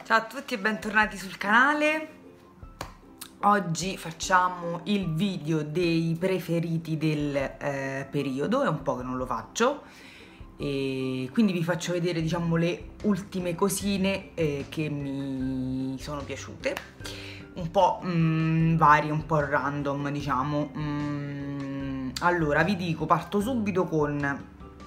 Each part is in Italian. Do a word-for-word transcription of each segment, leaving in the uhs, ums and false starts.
Ciao a tutti e bentornati sul canale. Oggi facciamo il video dei preferiti del eh, periodo, è un po' che non lo faccio e quindi vi faccio vedere, diciamo, le ultime cosine eh, che mi sono piaciute, un po' mm, varie, un po' random, diciamo. Mm, allora vi dico, parto subito con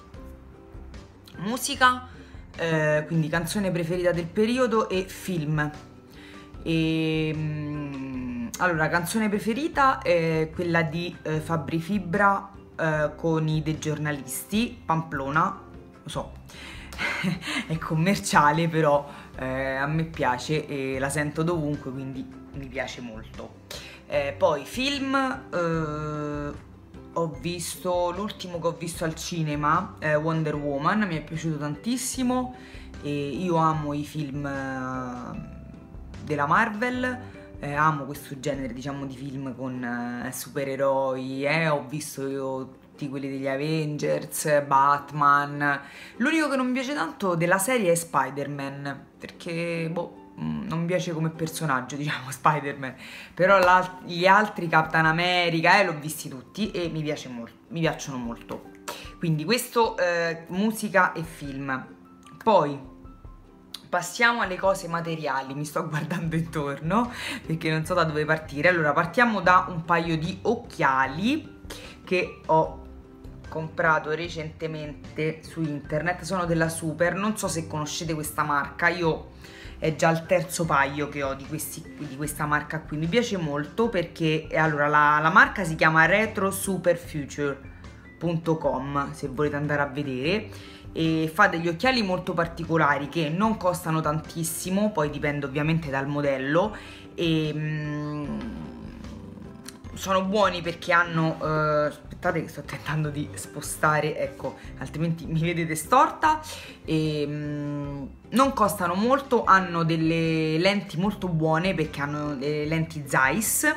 musica. Eh, quindi canzone preferita del periodo e film. E, mm, allora, canzone preferita è quella di eh, Fabri Fibra eh, con i dei giornalisti, Pamplona, lo so, è commerciale, però eh, a me piace e la sento dovunque, quindi mi piace molto. Eh, poi film, eh, ho visto, l'ultimo che ho visto al cinema, eh, Wonder Woman, mi è piaciuto tantissimo e io amo i film eh, della Marvel, eh, amo questo genere, diciamo, di film con eh, supereroi, eh, ho visto io tutti quelli degli Avengers, Batman. L'unico che non mi piace tanto della serie è Spider-Man, perché boh, non mi piace come personaggio, diciamo, Spider-Man, però gli altri, Capitan America, eh, l'ho visti tutti e mi piace molto, mi piacciono molto. Quindi questo, eh, musica e film. Poi passiamo alle cose materiali, mi sto guardando intorno perché non so da dove partire. Allora, partiamo da un paio di occhiali che ho comprato recentemente su internet, sono della Super, non so se conoscete questa marca, io è già il terzo paio che ho di, questi, di questa marca qui, mi piace molto perché allora la, la marca si chiama retro super future punto com, se volete andare a vedere, e fa degli occhiali molto particolari che non costano tantissimo, poi dipende ovviamente dal modello, e mm, sono buoni perché hanno eh, aspettate che sto tentando di spostare, ecco, altrimenti mi vedete storta, e mm, non costano molto, hanno delle lenti molto buone perché hanno delle lenti Zeiss,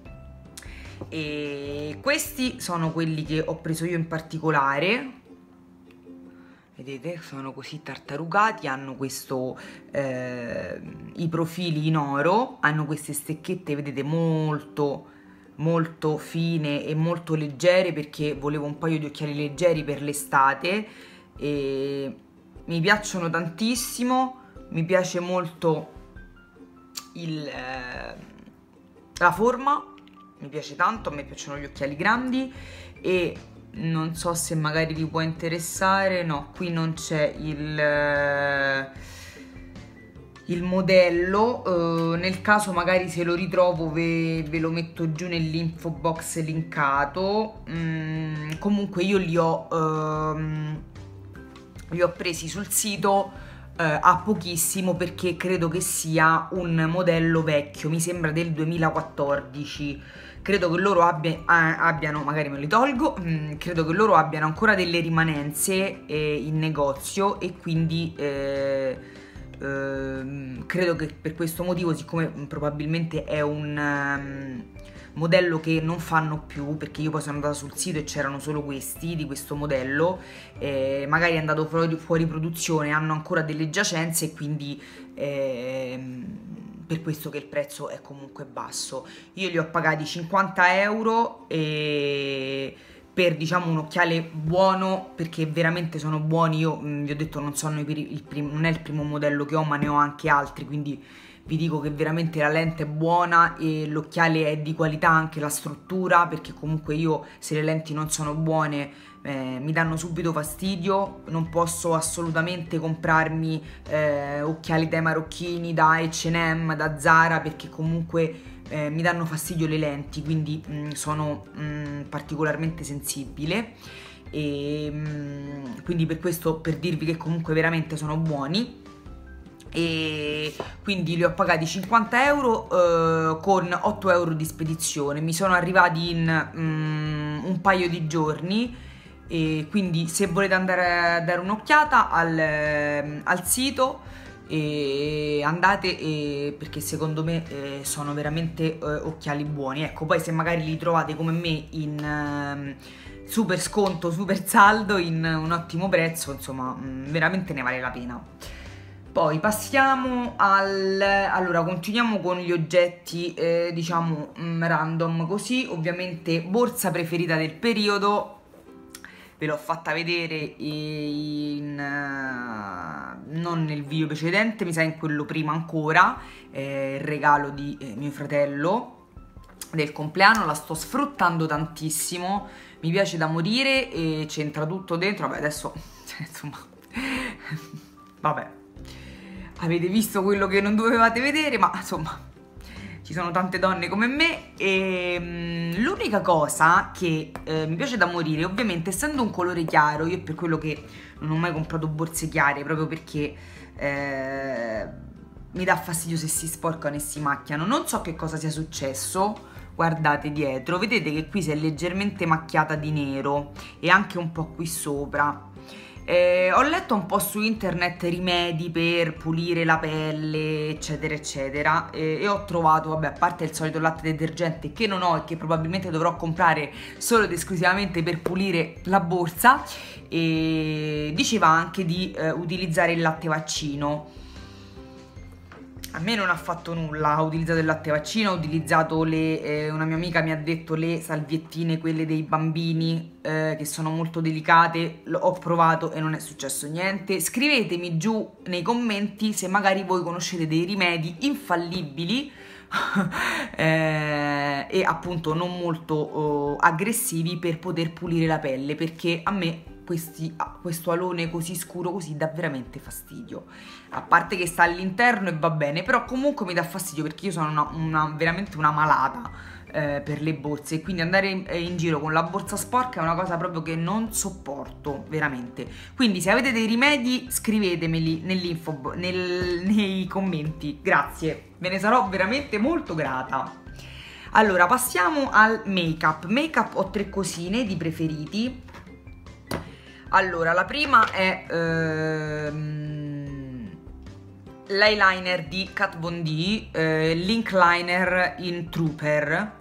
e questi sono quelli che ho preso io in particolare. Vedete, sono così tartarugati, hanno questo, eh, i profili in oro, hanno queste stecchette, vedete, molto molto fine e molto leggere perché volevo un paio di occhiali leggeri per l'estate e mi piacciono tantissimo, mi piace molto il, eh, la forma, mi piace tanto, a me piacciono gli occhiali grandi e non so se magari vi può interessare, no, qui non c'è il, eh, il modello, eh, nel caso magari se lo ritrovo ve, ve lo metto giù nell'info box linkato. Mm, comunque io li ho, ehm, li ho presi sul sito eh, a pochissimo perché credo che sia un modello vecchio, mi sembra del duemilaquattordici. Credo che loro abbia, abbiano, magari me li tolgo, mh, credo che loro abbiano ancora delle rimanenze eh, in negozio e quindi eh, eh, credo che per questo motivo, siccome probabilmente è un um, modello che non fanno più, perché io poi sono andata sul sito e c'erano solo questi di questo modello, eh, magari è andato fuori, fuori produzione, hanno ancora delle giacenze e quindi eh, per questo che il prezzo è comunque basso. Io li ho pagati cinquanta euro e per, diciamo, un occhiale buono, perché veramente sono buoni. Io mh, vi ho detto, non sono il il non è il primo modello che ho, ma ne ho anche altri, quindi vi dico che veramente la lente è buona e l'occhiale è di qualità, anche la struttura, perché comunque io, se le lenti non sono buone, eh, mi danno subito fastidio. Non posso assolutamente comprarmi eh, occhiali dai marocchini, da acca e emme, da Zara, perché comunque eh, mi danno fastidio le lenti, quindi mh, sono mh, particolarmente sensibile e mh, quindi per questo, per dirvi che comunque veramente sono buoni. E quindi li ho pagati cinquanta euro eh, con otto euro di spedizione, mi sono arrivati in um, un paio di giorni, e quindi se volete andare a dare un'occhiata al, al sito, e andate, e, perché secondo me eh, sono veramente eh, occhiali buoni. Ecco, poi se magari li trovate come me in eh, super sconto, super saldo, in un ottimo prezzo, insomma, mh, veramente ne vale la pena. Poi passiamo al... allora continuiamo con gli oggetti eh, diciamo mh, random così. Ovviamente borsa preferita del periodo, ve l'ho fatta vedere in, uh, non nel video precedente, mi sa in quello prima ancora, eh, il regalo di eh, mio fratello del compleanno. La sto sfruttando tantissimo, mi piace da morire e c'entra tutto dentro. Vabbè, adesso insomma vabbè, avete visto quello che non dovevate vedere, ma insomma ci sono tante donne come me. E l'unica cosa che eh, mi piace da morire, ovviamente essendo un colore chiaro, io per quello che non ho mai comprato borse chiare, proprio perché eh, mi dà fastidio se si sporcano e si macchiano. Non so che cosa sia successo, guardate dietro, vedete che qui si è leggermente macchiata di nero e anche un po' qui sopra. Eh, ho letto un po' su internet rimedi per pulire la pelle eccetera eccetera e, e ho trovato, vabbè, a parte il solito latte detergente che non ho e che probabilmente dovrò comprare solo ed esclusivamente per pulire la borsa, e diceva anche di eh, utilizzare il latte vaccino. A me non ha fatto nulla, ho utilizzato il latte vaccino, ho utilizzato le, eh, una mia amica mi ha detto le salviettine, quelle dei bambini, eh, che sono molto delicate, ho provato e non è successo niente. Scrivetemi giù nei commenti se magari voi conoscete dei rimedi infallibili eh, e appunto non molto oh, aggressivi per poter pulire la pelle, perché a me questi, questo alone così scuro così dà veramente fastidio. A parte che sta all'interno e va bene, però comunque mi dà fastidio perché io sono una, una, veramente una malata eh, per le borse, e quindi andare in, in giro con la borsa sporca è una cosa proprio che non sopporto veramente. Quindi se avete dei rimedi scrivetemeli nell'info, nel, nei commenti, grazie, ve ne sarò veramente molto grata. Allora passiamo al make up. Make up ho tre cosine di preferiti. Allora la prima è ehm, l'eyeliner di Kat Von D, eh, l'ink liner in Trooper.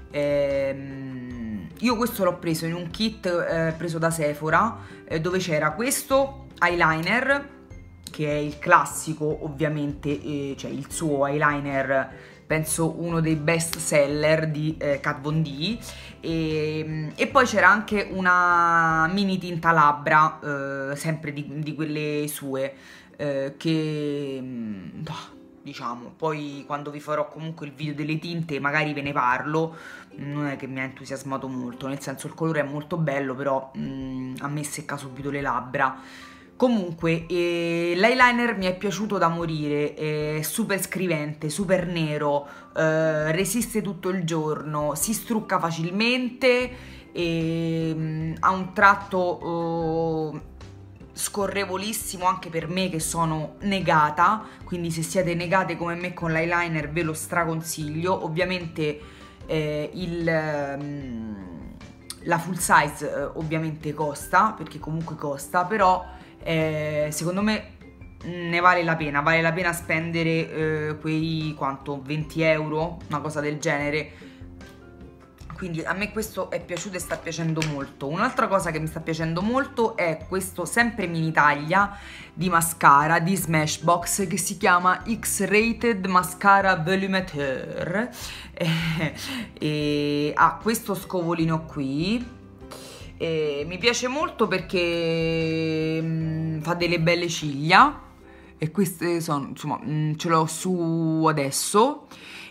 Eh, io questo l'ho preso in un kit eh, preso da Sephora, eh, dove c'era questo eyeliner, che è il classico ovviamente, eh, cioè il suo eyeliner, penso uno dei best seller di eh, Kat Von D, e, e poi c'era anche una mini tinta labbra, eh, sempre di, di quelle sue, eh, che diciamo poi quando vi farò comunque il video delle tinte magari ve ne parlo. Non è che mi ha entusiasmato molto, nel senso il colore è molto bello, però mh, a me secca subito le labbra. Comunque eh, l'eyeliner mi è piaciuto da morire, è super scrivente, super nero, eh, resiste tutto il giorno, si strucca facilmente e mh, ha un tratto eh, scorrevolissimo anche per me che sono negata, quindi se siete negate come me con l'eyeliner ve lo straconsiglio. Ovviamente eh, il... Mh, la full size eh, ovviamente costa, perché comunque costa, però Eh, secondo me ne vale la pena, vale la pena spendere eh, quei quanto, venti euro, una cosa del genere. Quindi a me questo è piaciuto e sta piacendo molto. Un'altra cosa che mi sta piacendo molto è questo sempre mini taglia di mascara di Smashbox che si chiama X-Rated Mascara Volumateur e, e ha questo scovolino qui. E mi piace molto perché mh, fa delle belle ciglia, e queste sono, insomma, mh, ce l'ho su adesso.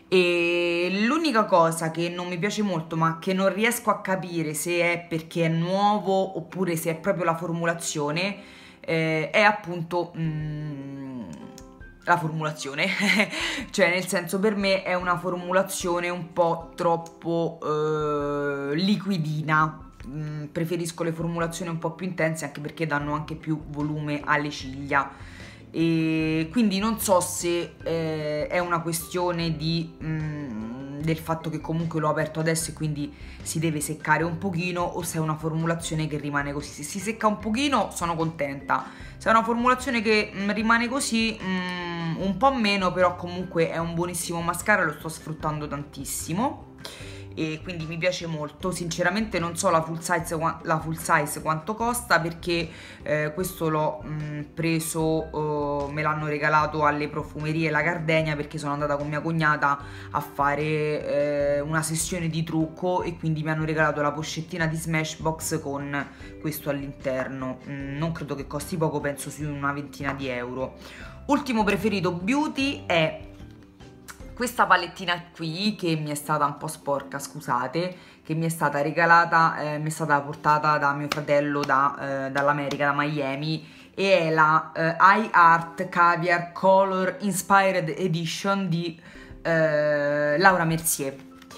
E l'unica cosa che non mi piace molto, ma che non riesco a capire se è perché è nuovo oppure se è proprio la formulazione, eh, è appunto mh, la formulazione cioè nel senso, per me è una formulazione un po' troppo eh, liquidina. Mm, preferisco le formulazioni un po' più intense, anche perché danno anche più volume alle ciglia, e quindi non so se eh, è una questione di, mm, del fatto che comunque l'ho aperto adesso e quindi si deve seccare un pochino, o se è una formulazione che rimane così. Se si secca un pochino sono contenta, se è una formulazione che mm, rimane così mm, un po' meno, però comunque è un buonissimo mascara, lo sto sfruttando tantissimo. e quindi mi piace molto. Sinceramente non so la full size, la full size quanto costa, perché eh, questo l'ho preso, eh, me l'hanno regalato alle profumerie La Gardenia, perché sono andata con mia cognata a fare eh, una sessione di trucco e quindi mi hanno regalato la pochettina di Smashbox con questo all'interno. Mm, non credo che costi poco, penso su una ventina di euro. Ultimo preferito beauty è questa palettina qui, che mi è stata un po' sporca, scusate, che mi è stata regalata, eh, mi è stata portata da mio fratello da, eh, dall'America, da Miami, e è la eh, iArt Caviar Color Inspired Edition di eh, Laura Mercier.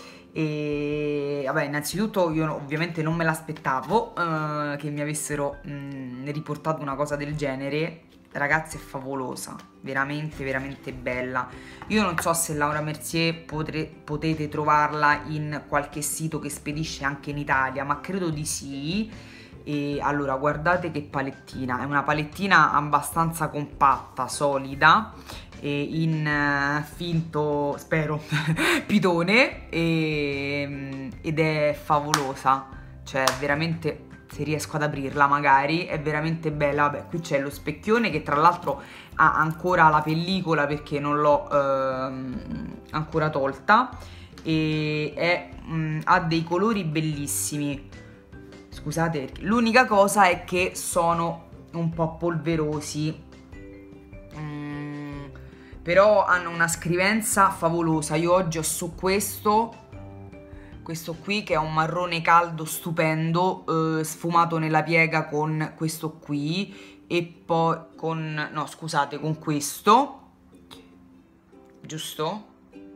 E vabbè, innanzitutto io ovviamente non me l'aspettavo eh, che mi avessero mh, riportato una cosa del genere. Ragazzi, è favolosa, veramente veramente bella. Io non so se Laura Mercier potre, potete trovarla in qualche sito che spedisce anche in Italia, ma credo di sì. E allora, guardate che palettina, è una palettina abbastanza compatta, solida, e in uh, finto, spero, pitone, e, ed è favolosa, cioè veramente, se riesco ad aprirla magari, è veramente bella. Vabbè, qui c'è lo specchione che tra l'altro ha ancora la pellicola perché non l'ho ehm, ancora tolta, e è, mh, ha dei colori bellissimi. Scusate, l'unica cosa è che sono un po' polverosi, mm, però hanno una scrivenza favolosa. Io oggi ho su questo questo qui che è un marrone caldo stupendo, eh, sfumato nella piega con questo qui, e poi con, no scusate, con questo, giusto?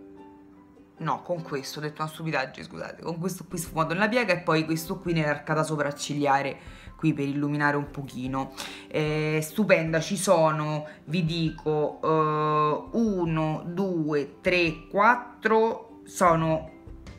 No, con questo, ho detto una stupidaggine, scusate, con questo qui sfumato nella piega, e poi questo qui nell'arcata sopraccigliare, qui per illuminare un pochino. È stupenda. Ci sono, vi dico, uno, due, tre, quattro, sono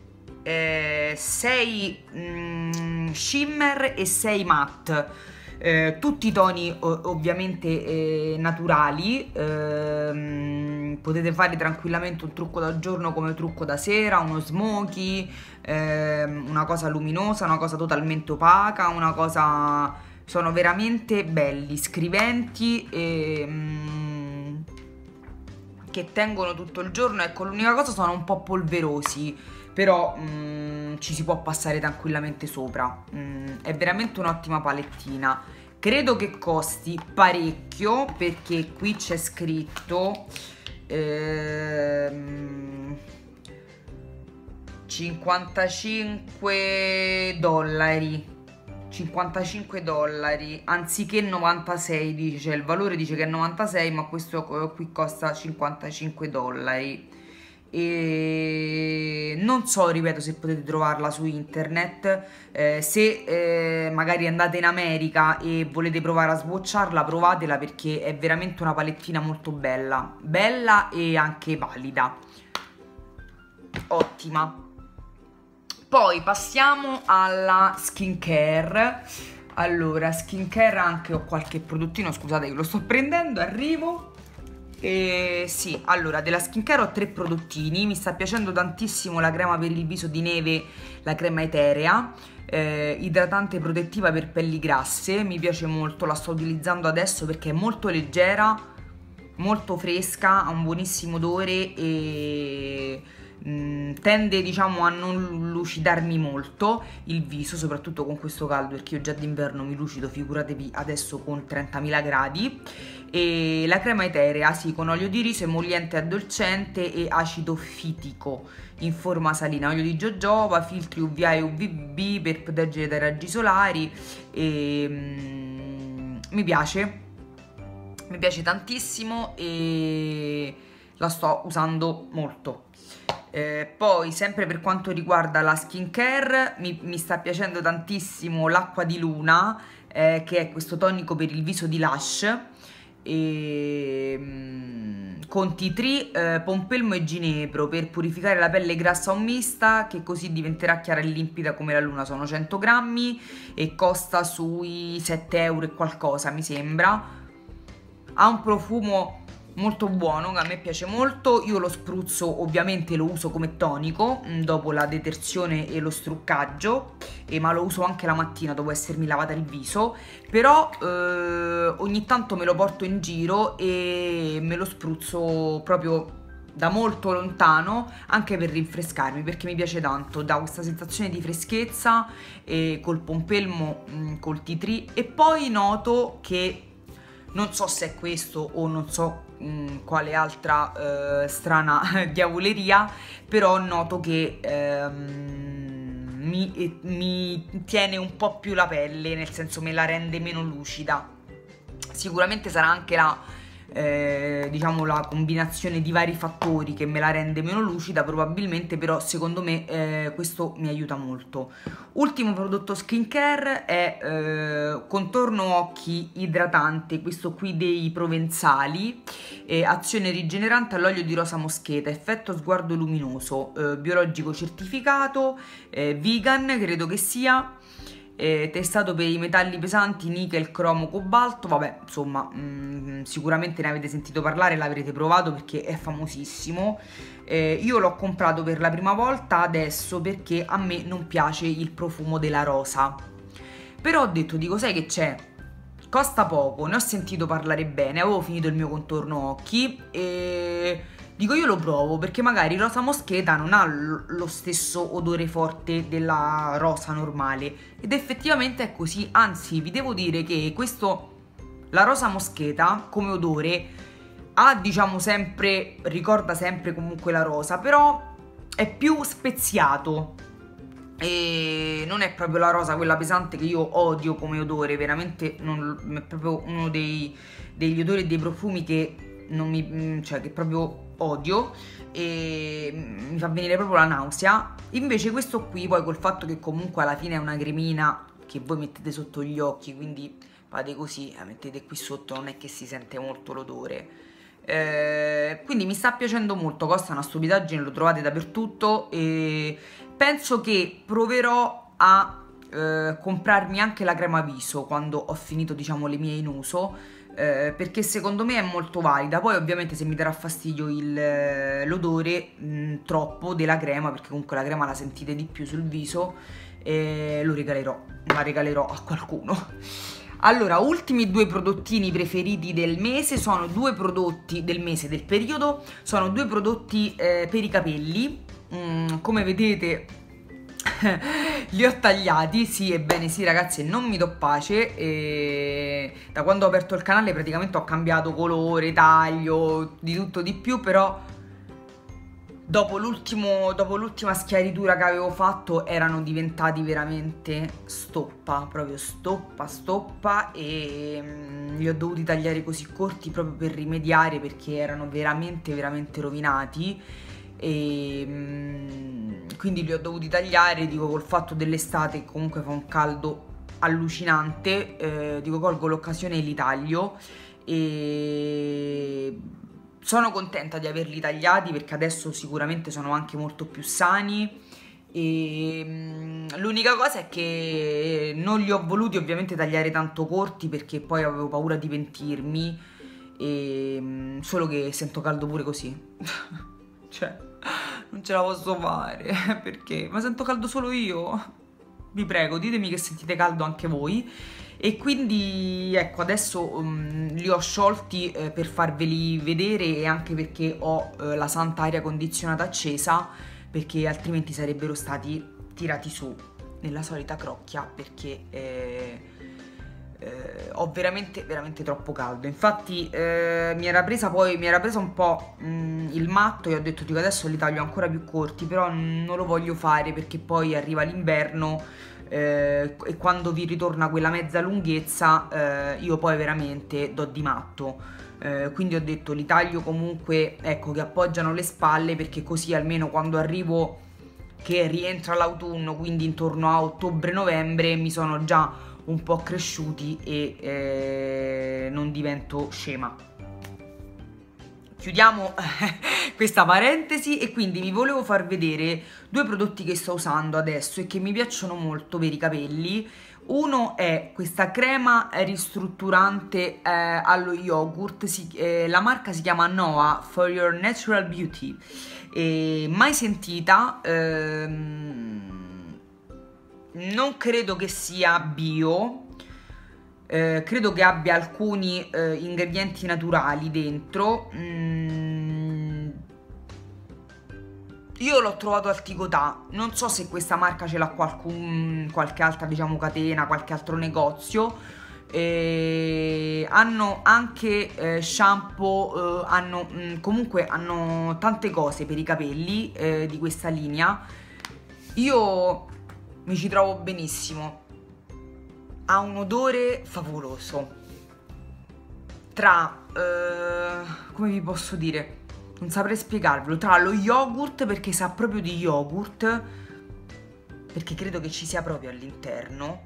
sei mm, shimmer e sei matte. Eh, tutti i toni ovviamente eh, naturali. Eh, potete fare tranquillamente un trucco da giorno come trucco da sera, uno smoky, eh, una cosa luminosa, una cosa totalmente opaca, una cosa... sono veramente belli, scriventi e mm, che tengono tutto il giorno. Ecco, l'unica cosa, sono un po' polverosi, però mm, ci si può passare tranquillamente sopra. Mm, è veramente un'ottima palettina. Credo che costi parecchio, perché qui c'è scritto ehm, cinquantacinque dollari, cinquantacinque dollari anziché novantasei, dice, il valore dice che è novantasei, ma questo qui costa cinquantacinque dollari. E non so, ripeto, se potete trovarla su internet. Eh, se eh, magari andate in America e volete provare a swatcharla, provatela, perché è veramente una palettina molto bella, bella e anche valida, ottima. Poi passiamo alla skincare. Allora, skincare, anche ho qualche prodottino, scusate che lo sto prendendo, arrivo. Eh, sì, allora, della skincare ho tre prodottini. Mi sta piacendo tantissimo la crema per il viso di neve, la crema eterea, eh, idratante protettiva per pelli grasse. Mi piace molto, la sto utilizzando adesso perché è molto leggera, molto fresca, ha un buonissimo odore e mh, tende, diciamo, a non lucidarmi molto il viso, soprattutto con questo caldo, perché io già d'inverno mi lucido, figuratevi adesso con trentamila gradi. E la crema eterea, sì, con olio di riso, emolliente addolcente e acido fitico in forma salina, olio di jojoba, filtri U V A e U V B per proteggere dai raggi solari. E, mm, mi piace, mi piace tantissimo e la sto usando molto. Eh, poi, sempre per quanto riguarda la skincare, mi, mi sta piacendo tantissimo l'acqua di luna, eh, che è questo tonico per il viso di Lush, e, mm, con tea tree, eh, pompelmo e ginepro per purificare la pelle grassa o mista, che così diventerà chiara e limpida come la luna. Sono cento grammi e costa sui sette euro e qualcosa, mi sembra. Ha un profumo molto buono, che a me piace molto. Io lo spruzzo, ovviamente lo uso come tonico mh, dopo la detersione e lo struccaggio, e, ma lo uso anche la mattina dopo essermi lavata il viso. Però eh, ogni tanto me lo porto in giro e me lo spruzzo proprio da molto lontano, anche per rinfrescarmi, perché mi piace tanto, dà questa sensazione di freschezza, e col pompelmo, mh, col tea tree. E poi noto che, non so se è questo o non so mh, quale altra eh, strana diavoleria, però noto che ehm, mi, mi tiene un po' più la pelle, nel senso me la rende meno lucida. Sicuramente sarà anche la, eh, diciamo, la combinazione di vari fattori che me la rende meno lucida probabilmente, però secondo me eh, questo mi aiuta molto. Ultimo prodotto skincare è eh, contorno occhi idratante, questo qui dei Provenzali, eh, azione rigenerante all'olio di rosa moscheta, effetto sguardo luminoso, eh, biologico certificato, eh, vegan credo che sia, eh, testato per i metalli pesanti, nickel, cromo, cobalto. Vabbè, insomma, mh, sicuramente ne avete sentito parlare, l'avrete provato perché è famosissimo. Eh, io l'ho comprato per la prima volta adesso perché a me non piace il profumo della rosa, però ho detto, dico, sai che c'è? Costa poco, ne ho sentito parlare bene, avevo finito il mio contorno occhi e dico, io lo provo perché magari rosa moscheta non ha lo stesso odore forte della rosa normale, ed effettivamente è così. Anzi, vi devo dire che questo, la rosa moscheta come odore ha, diciamo, sempre, ricorda sempre comunque la rosa, però è più speziato e non è proprio la rosa quella pesante che io odio come odore, veramente non, è proprio uno dei, degli odori e dei profumi che non mi, cioè che proprio odio e mi fa venire proprio la nausea. Invece questo qui, poi col fatto che comunque alla fine è una cremina che voi mettete sotto gli occhi, quindi fate così, la mettete qui sotto, non è che si sente molto l'odore. Eh, quindi mi sta piacendo molto, costa una stupidaggine, lo trovate dappertutto e penso che proverò a eh, comprarmi anche la crema viso quando ho finito, diciamo, le mie in uso, eh, perché secondo me è molto valida. Poi ovviamente se mi darà fastidio l'odore troppo della crema, perché comunque la crema la sentite di più sul viso, eh, lo regalerò, la regalerò a qualcuno. Allora, ultimi due prodottini preferiti del mese sono due prodotti del mese, del periodo, sono due prodotti eh, per i capelli. Mm, come vedete li ho tagliati, sì, ebbene sì ragazzi, non mi do pace, e da quando ho aperto il canale praticamente ho cambiato colore, taglio, di tutto di più, però dopo l'ultimo, dopo l'ultima schiaritura che avevo fatto erano diventati veramente stoppa, proprio stoppa, stoppa, e mm, li ho dovuti tagliare così corti proprio per rimediare, perché erano veramente, veramente rovinati. E mm, quindi li ho dovuti tagliare, dico, col fatto dell'estate comunque fa un caldo allucinante, eh, dico, colgo l'occasione e li taglio, e sono contenta di averli tagliati perché adesso sicuramente sono anche molto più sani. E mm, l'unica cosa è che non li ho voluti ovviamente tagliare tanto corti perché poi avevo paura di pentirmi, e mm, solo che sento caldo pure così cioè non ce la posso fare perché, ma sento caldo solo io? Vi prego, ditemi che sentite caldo anche voi. E quindi ecco, adesso um, li ho sciolti eh, per farveli vedere, e anche perché ho eh, la santa aria condizionata accesa, perché altrimenti sarebbero stati tirati su nella solita crocchia, perché eh, eh, ho veramente veramente troppo caldo. Infatti eh, mi era presa poi mi era presa un po' mh, il matto, e ho detto, dico, adesso li taglio ancora più corti, però non lo voglio fare perché poi arriva l'inverno. Eh, e quando vi ritorna quella mezza lunghezza eh, io poi veramente do di matto, eh, quindi ho detto li taglio comunque, ecco, che appoggiano le spalle, perché così almeno quando arrivo che rientra l'autunno, quindi intorno a ottobre-novembre, mi sono già un po' cresciuti e eh, non divento scema. Chiudiamo questa parentesi, e quindi vi volevo far vedere due prodotti che sto usando adesso e che mi piacciono molto per i capelli. Uno è questa crema ristrutturante eh, allo yogurt, si, eh, la marca si chiama Noah For Your Natural Beauty, e mai sentita, ehm, non credo che sia bio, eh, credo che abbia alcuni eh, ingredienti naturali dentro. mm, Io l'ho trovato al Ticotà, non so se questa marca ce l'ha qualcun, qualche altra, diciamo, catena, qualche altro negozio. E hanno anche eh, shampoo, eh, hanno mh, comunque hanno tante cose per i capelli eh, di questa linea. Io mi ci trovo benissimo, ha un odore favoloso, tra, eh, come vi posso dire, non saprei spiegarvelo, tra lo yogurt, perché sa proprio di yogurt, perché credo che ci sia proprio all'interno,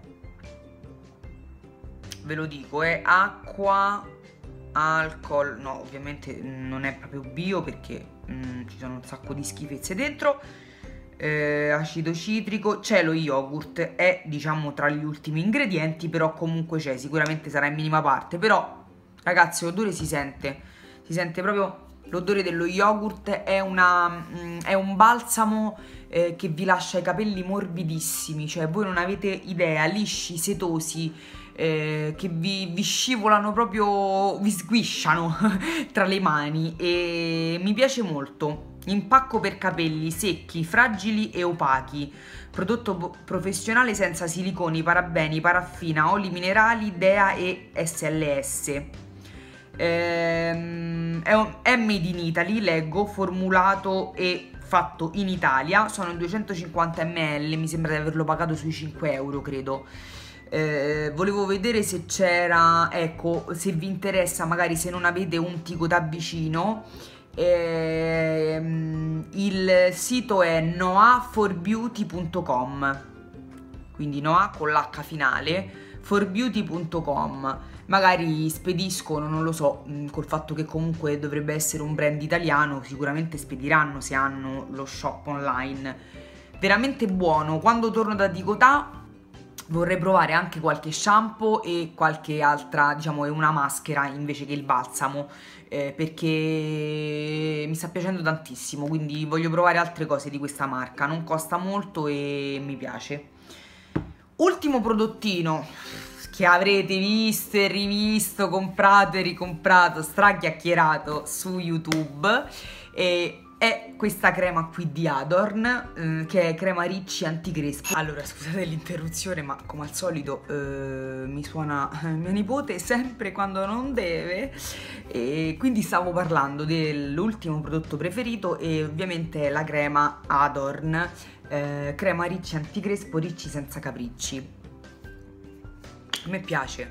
ve lo dico, è acqua, alcol, no ovviamente non è proprio bio perché mm, ci sono un sacco di schifezze dentro, eh, acido citrico, c'è lo yogurt, è diciamo tra gli ultimi ingredienti, però comunque c'è, sicuramente sarà in minima parte, però ragazzi l'odore si sente, si sente proprio. L'odore dello yogurt è, una, mm, è un balsamo eh, che vi lascia i capelli morbidissimi, cioè voi non avete idea, lisci, setosi, eh, che vi, vi scivolano proprio, vi sguisciano tra le mani, e mi piace molto. Impacco per capelli secchi, fragili e opachi, prodotto professionale senza siliconi, parabeni, paraffina, oli minerali, D E A e S L S. Ehm, è, un, è made in Italy, leggo, formulato e fatto in Italia, sono duecentocinquanta millilitri, mi sembra di averlo pagato sui cinque euro, credo. Eh, volevo vedere se c'era, ecco, se vi interessa, magari se non avete un Ticotà vicino, ehm, il sito è noah for beauty punto com, quindi Noah con l'H finale, for beauty punto com. Magari spediscono, non lo so, col fatto che comunque dovrebbe essere un brand italiano, sicuramente spediranno se hanno lo shop online. Veramente buono. Quando torno da Ticotà vorrei provare anche qualche shampoo e qualche altra, diciamo, una maschera invece che il balsamo, eh, perché mi sta piacendo tantissimo, quindi voglio provare altre cose di questa marca. Non costa molto e mi piace. Ultimo prodottino che avrete visto e rivisto, comprato e ricomprato, strachiacchierato su YouTube, e è questa crema qui di Adorn, eh, che è crema Ricci anticrespo. Allora, scusate l'interruzione, ma come al solito eh, mi suona mia nipote sempre quando non deve, e quindi stavo parlando dell'ultimo prodotto preferito, e ovviamente è la crema Adorn, eh, crema Ricci anticrespo, Ricci senza capricci. A me piace,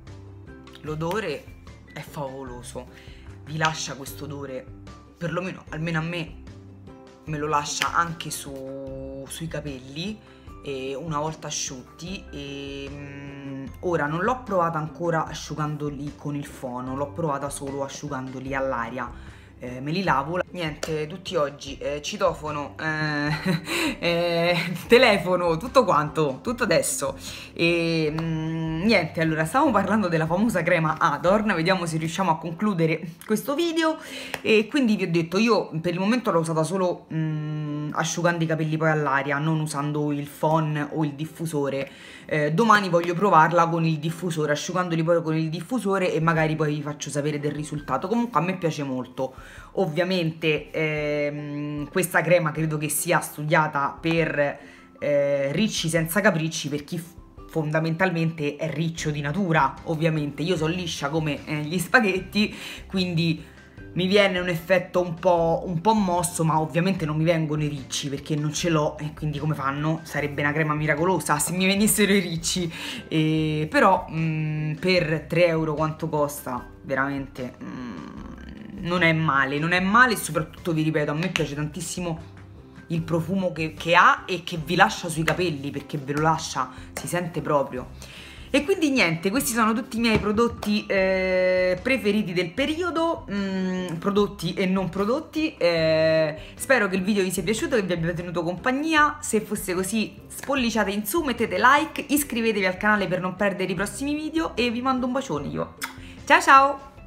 l'odore è favoloso, vi lascia questo odore, perlomeno almeno a me me lo lascia anche su, sui capelli, e una volta asciutti. E mh, ora non l'ho provata ancora asciugandoli con il fono, l'ho provata solo asciugandoli all'aria. Eh, me li lavo. Niente, tutti oggi eh, citofono, eh, eh, telefono, tutto quanto, tutto adesso. E mh, niente, allora stavamo parlando della famosa crema Adorn, vediamo se riusciamo a concludere questo video. E quindi vi ho detto, io per il momento l'ho usata solo mh, asciugando i capelli poi all'aria, non usando il phon o il diffusore. Eh, domani voglio provarla con il diffusore, asciugandoli poi con il diffusore, e magari poi vi faccio sapere del risultato. Comunque a me piace molto. Ovviamente ehm, questa crema credo che sia studiata per eh, ricci senza capricci, per chi fondamentalmente è riccio di natura. Ovviamente io sono liscia come eh, gli spaghetti, quindi mi viene un effetto un po', un po' mosso, ma ovviamente non mi vengono i ricci perché non ce l'ho, e quindi come fanno? Sarebbe una crema miracolosa se mi venissero i ricci. E, però mh, per tre euro quanto costa, veramente mh, non è male, non è male, e soprattutto vi ripeto, a me piace tantissimo il profumo che, che ha e che vi lascia sui capelli, perché ve lo lascia, si sente proprio. E quindi niente, questi sono tutti i miei prodotti eh, preferiti del periodo, mm, prodotti e non prodotti. Eh, spero che il video vi sia piaciuto, che vi abbia tenuto compagnia. Se fosse così, spolliciate in su, mettete like, iscrivetevi al canale per non perdere i prossimi video e vi mando un bacione io. Ciao ciao!